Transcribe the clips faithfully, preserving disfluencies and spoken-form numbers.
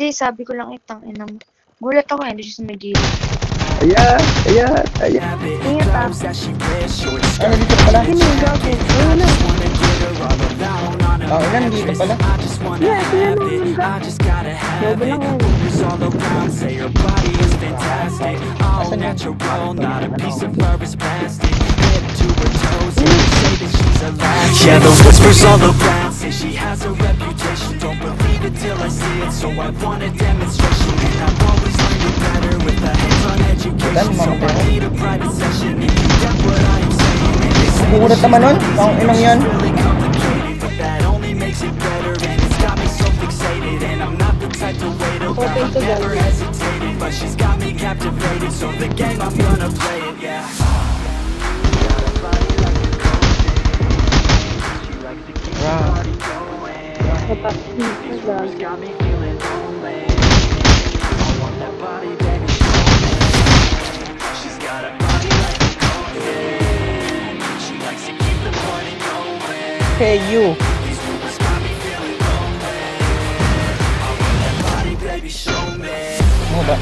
Hindi, sabi ko lang itang inam. Gulat ako eh, hindi siya sumigil. Ayan, ayan, ayan. Ingat ah. Ay, nandito pala. Hiniga ako. Ayun na. Oh, ilan dito pala? Yeah, sila nung hiniga. Lobo lang yan. Asan yun? Yeah, the whispers all around say she has a reputation. Don't believe it till I see it, so I want a demonstration. And I've always learned it better with a hands-on education. So I need a private session if you get what I am saying. And they say Bukulat naman nun? Ang inang yan. really complicated, but that only makes it better. And it's got me so fixated, and I'm not the type to wait around. I've never hesitated, but she's got me captivated. So the game, I'm gonna play it, yeah. Wow. Got me feeling lonely. I want that body, baby, show me. She's got a body like a coffin. She likes to keep the party going. Hey, you. These rumors got me feeling lonely. I want that body, baby, show me. Ano ba?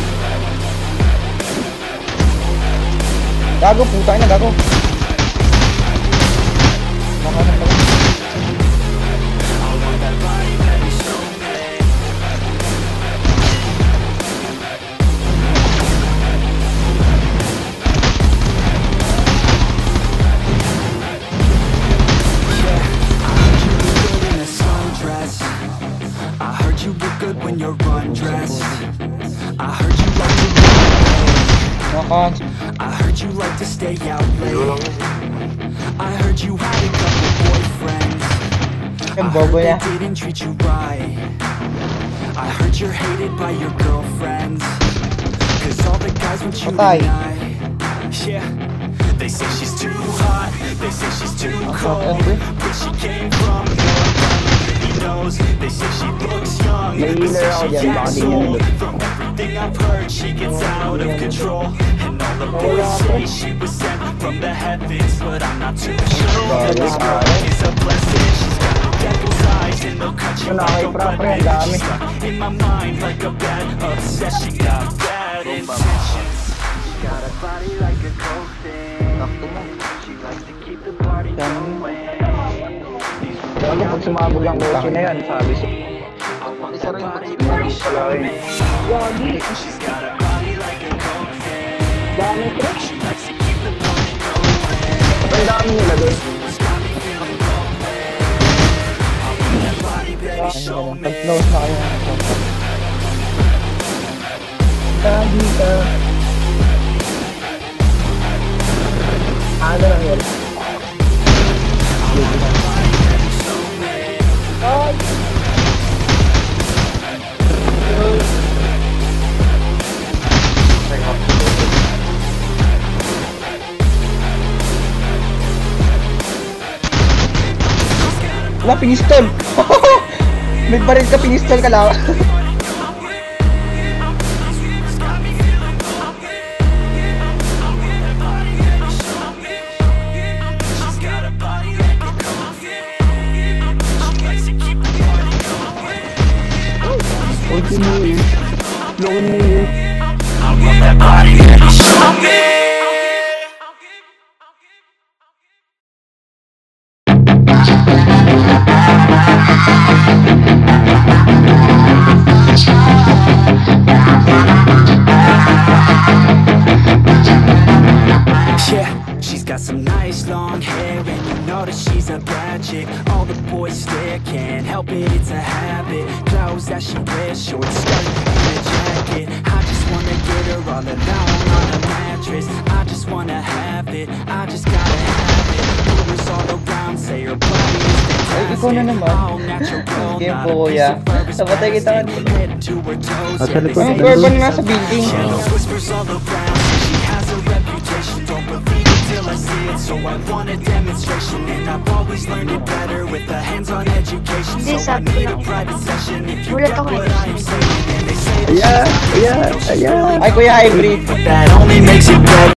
Gago, puta na, gago. Baka na pala. I heard you like to stay out late. I heard you had a couple boyfriends. I heard they didn't treat you right. I heard you're hated by your girlfriends. Cause all the guys want you tonight. Yeah, they say she's too hot. They say she's too cold. Where she came from, nobody knows. They say she looks young. They say she acts old. From everything I've heard, she gets out of control. The boys say she was sent from the heavens, but I'm not too sure that this girl is a blessing. She's got the devil's eyes and they'll cut you like a weapon. She's stuck in my mind like a bad obsession. Got bad intentions. She's got a body like a coffin. She likes to keep the party going. Ano pag sumabog ang kotse na yan, sabi siya. I want that body, baby, show me. She's got a body like a coffin. Dami ko. Ang dami nila doon. Pag-close na kayo. Dami ka. Ano lang yun? Ay! Wala, pinistol! May baril ka, pinistol ka lang. I want that body, baby, show me. Yeah, she's got some nice long hair, and you know that she's a bad chick. All the boys stare, can't help it, it's a habit. Clothes that she wears, short skirt and a jacket. I just wanna get her all alone on a mattress. I just wanna have it, I just gotta have it. Rumors all around say her body is fantastic. Ikaw na naman. Game po, kuya. Napatay kita kanina. At sa likod. Ang carbon nga sa building. So I want a demonstration, and I've always learned it better with a hands-on education. So I need a private session if you get what I am saying. And they say that Ayan, ayan, ayan. Ay, kuya, hybrid. that only makes it better.